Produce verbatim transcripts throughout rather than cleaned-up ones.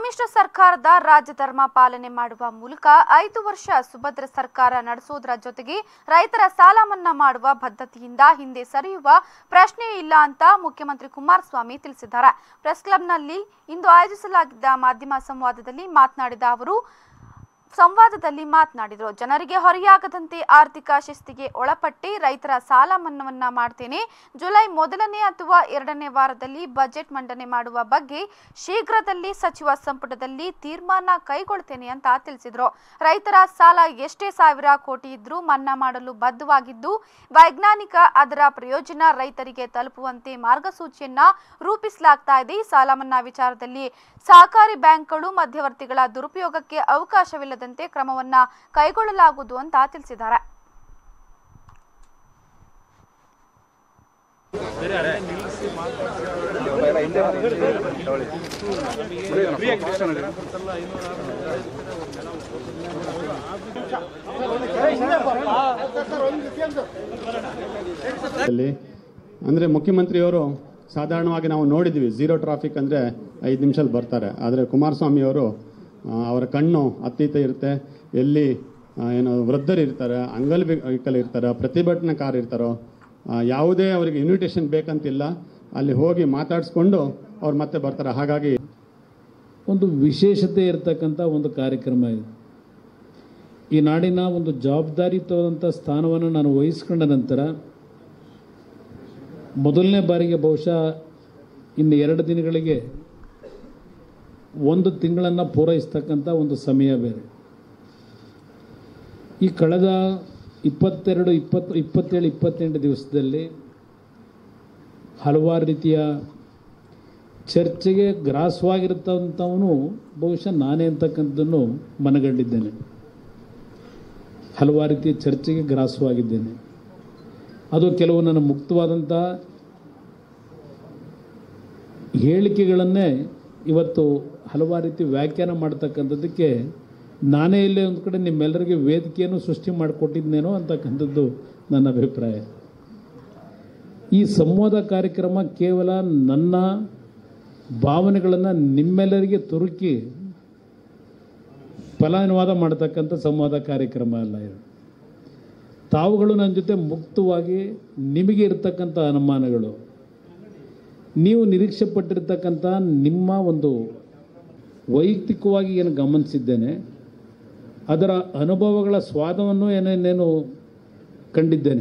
ಸಮ್ಮಿಶ್ರ ಸರ್ಕಾರದ ರಾಜಧರ್ಮ ಪಾಲನೆ ಮಾಡುವ ಮೂಲಕ ಐದು ವರ್ಷ ಸುಭದ್ರ ಸರ್ಕಾರ ನಡೆಸುವುದರ ಜೊತೆಗೆ ರೈತರ ಸಾಲ ಮನ್ನಾ ಮಾಡುವ ಬದ್ಧತೆಯಿಂದ ಹಿಂದೆ ಸರಿಯುವ ಪ್ರಶ್ನೆ ಇಲ್ಲ ಅಂತ ಮುಖ್ಯಮಂತ್ರಿ ಕುಮಾರಸ್ವಾಮಿ ತಿಳಿಸಿದ್ದಾರೆ. ಪ್ರೆಸ್ ಕ್ಲಬ್ನಲ್ಲಿ ಇಂದು ಆಯೋಜಿಸಲಾಗಿದ್ದ ಮಾಧ್ಯಮ ಸಂವಾದದಲ್ಲಿ ಮಾತನಾಡಿದ ಅವರು ಸಂವಾದದಲ್ಲಿ ಮಾತನಾಡಿದರು. ಜನರಿಗೆ ಹೊರೆಯಾಗದಂತೆ ಆರ್ಥಿಕ ಶಿಸ್ತಿಗೆ ಒಳಪಟ್ಟಿ ರೈತರ ಸಾಲ ಮನ್ನಾವನ್ನ ಮಾಡ್ತೇನೆ. ಜುಲೈ ಮೊದಲನೇ ಅಥವಾ ಎರಡನೇ ವಾರದಲ್ಲಿ ಬಜೆಟ್ ಮಂಡನೆ ಮಾಡುವ ಬಗ್ಗೆ ಶೀಘ್ರದಲ್ಲಿ ಸಚಿವ ಸಂಪುಟದಲ್ಲಿ ತೀರ್ಮಾನ ಕೈಗೊಳ್ತೇನೆ ಅಂತ ತಿಳಿಸಿದರು. ರೈತರ ಸಾಲ ಎಷ್ಟೇ ಸಾವಿರ ಕೋಟಿ ಇದ್ರೂ ಮನ್ನಾ ಮಾಡಲು ಬದ್ಧವಾಗಿದ್ದು ವೈಜ್ಞಾನಿಕ ಅದರ ಪ್ರಯೋಜನ ರೈತರಿಗೆ ತಲುಪುವಂತೆ ಮಾರ್ಗಸೂಚಿಯನ್ನ ರೂಪಿಸಲಾಗ್ತಾ ಇದೆ. ಸಾಲ ಮನ್ನಾ ವಿಚಾರದಲ್ಲಿ ಸಹಕಾರಿ ಬ್ಯಾಂಕ್ಗಳು ಮಧ್ಯವರ್ತಿಗಳ ದುರುಪಯೋಗಕ್ಕೆ ಅವಕಾಶವಿಲ್ಲದಂತೆ ಕ್ರಮವನ್ನ ಕೈಗೊಳ್ಳಲಾಗುವುದು ಅಂತ ತಿಳಿಸಿದ್ದಾರೆ. ಅಂದ್ರೆ ಮುಖ್ಯಮಂತ್ರಿಯವರು ಸಾಧಾರಣವಾಗಿ ನಾವು ನೋಡಿದ್ವಿ ಝೀರೋ ಟ್ರಾಫಿಕ್ ಅಂದರೆ ಐದು ನಿಮಿಷದಲ್ಲಿ ಬರ್ತಾರೆ. ಆದರೆ ಕುಮಾರಸ್ವಾಮಿ ಅವರು ಅವರ ಕಣ್ಣು ಅತ್ತೀತ ಇರುತ್ತೆ. ಎಲ್ಲಿ ಏನು ವೃದ್ಧರು ಇರ್ತಾರೆ, ಅಂಗವಿಕಲ ಇರ್ತಾರೆ, ಪ್ರತಿಭಟನಾಕಾರ ಇರ್ತಾರೋ, ಯಾವುದೇ ಅವರಿಗೆ ಇನ್ವಿಟೇಷನ್ ಬೇಕಂತಿಲ್ಲ, ಅಲ್ಲಿ ಹೋಗಿ ಮಾತಾಡಿಸ್ಕೊಂಡು ಅವ್ರು ಮತ್ತೆ ಬರ್ತಾರೆ. ಹಾಗಾಗಿ ಒಂದು ವಿಶೇಷತೆ ಇರತಕ್ಕಂಥ ಒಂದು ಕಾರ್ಯಕ್ರಮ ಇದೆ. ಈ ನಾಡಿನ ಒಂದು ಜವಾಬ್ದಾರಿಯುತವಾದಂಥ ಸ್ಥಾನವನ್ನು ನಾನು ವಹಿಸ್ಕೊಂಡ ನಂತರ ಮೊದಲನೇ ಬಾರಿಗೆ ಬಹುಶಃ ಇನ್ನು ಎರಡು ದಿನಗಳಿಗೆ ಒಂದು ತಿಂಗಳನ್ನು ಪೂರೈಸ್ತಕ್ಕಂಥ ಒಂದು ಸಮಯ ಬೇರೆ. ಈ ಕಳೆದ ಇಪ್ಪತ್ತೆರಡು ಇಪ್ಪತ್ತು ಇಪ್ಪತ್ತೇಳು ಇಪ್ಪತ್ತೆಂಟು ದಿವಸದಲ್ಲಿ ಹಲವಾರು ರೀತಿಯ ಚರ್ಚೆಗೆ ಗ್ರಾಸವಾಗಿರ್ತಂಥವನು ಬಹುಶಃ ನಾನೇ ಅಂತಕ್ಕಂಥದ್ದನ್ನು ಮನಗಂಡಿದ್ದೇನೆ. ಹಲವಾರು ರೀತಿಯ ಚರ್ಚೆಗೆ ಗ್ರಾಸವಾಗಿದ್ದೇನೆ. ಅದು ಕೆಲವು ನನ್ನ ಮುಕ್ತವಾದಂಥ ಹೇಳಿಕೆಗಳನ್ನೇ ಇವತ್ತು ಹಲವಾರು ರೀತಿ ವ್ಯಾಖ್ಯಾನ ಮಾಡ್ತಕ್ಕಂಥದ್ದಕ್ಕೆ ನಾನೇ ಇಲ್ಲೇ ಒಂದು ಕಡೆ ನಿಮ್ಮೆಲ್ಲರಿಗೆ ವೇದಿಕೆಯನ್ನು ಸೃಷ್ಟಿ ಮಾಡಿಕೊಟ್ಟಿದ್ದೇನೋ ಅಂತಕ್ಕಂಥದ್ದು ನನ್ನ ಅಭಿಪ್ರಾಯ. ಈ ಸಂವಾದ ಕಾರ್ಯಕ್ರಮ ಕೇವಲ ನನ್ನ ಭಾವನೆಗಳನ್ನು ನಿಮ್ಮೆಲ್ಲರಿಗೆ ತುರುಕಿ ಫಲಾನುವಾದ ಮಾಡ್ತಕ್ಕಂಥ ಸಂವಾದ ಕಾರ್ಯಕ್ರಮ ಅಲ್ಲ ಇದು. ತಾವುಗಳು ನನ್ನ ಜೊತೆ ಮುಕ್ತವಾಗಿ ನಿಮಗೆ ಇರತಕ್ಕಂಥ ಅನುಮಾನಗಳು, ನೀವು ನಿರೀಕ್ಷೆ ಪಟ್ಟಿರ್ತಕ್ಕಂಥ ನಿಮ್ಮ ಒಂದು ವೈಯಕ್ತಿಕವಾಗಿ ಏನು ಗಮನಿಸಿದ್ದೇನೆ ಅದರ ಅನುಭವಗಳ ಸ್ವಾದವನ್ನು ಏನೇನೇನು ಕಂಡಿದ್ದೇನೆ.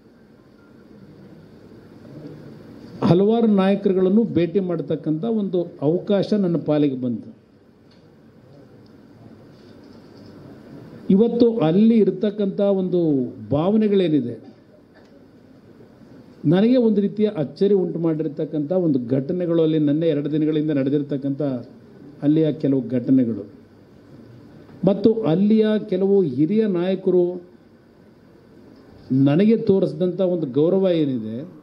ಹಲವಾರು ನಾಯಕರುಗಳನ್ನು ಭೇಟಿ ಮಾಡತಕ್ಕಂಥ ಒಂದು ಅವಕಾಶ ನನ್ನ ಪಾಲಿಗೆ ಬಂತು. ಇವತ್ತು ಅಲ್ಲಿ ಇರತಕ್ಕಂಥ ಒಂದು ಭಾವನೆಗಳೇನಿದೆ ನನಗೆ ಒಂದು ರೀತಿಯ ಅಚ್ಚರಿ ಉಂಟು ಮಾಡಿರ್ತಕ್ಕಂಥ ಒಂದು ಘಟನೆಗಳು, ಅಲ್ಲಿ ನನ್ನ ಎರಡು ದಿನಗಳಿಂದ ನಡೆದಿರ್ತಕ್ಕಂಥ ಅಲ್ಲಿಯ ಕೆಲವು ಘಟನೆಗಳು ಮತ್ತು ಅಲ್ಲಿಯ ಕೆಲವು ಹಿರಿಯ ನಾಯಕರು ನನಗೆ ತೋರಿಸಿದಂಥ ಒಂದು ಗೌರವ ಏನಿದೆ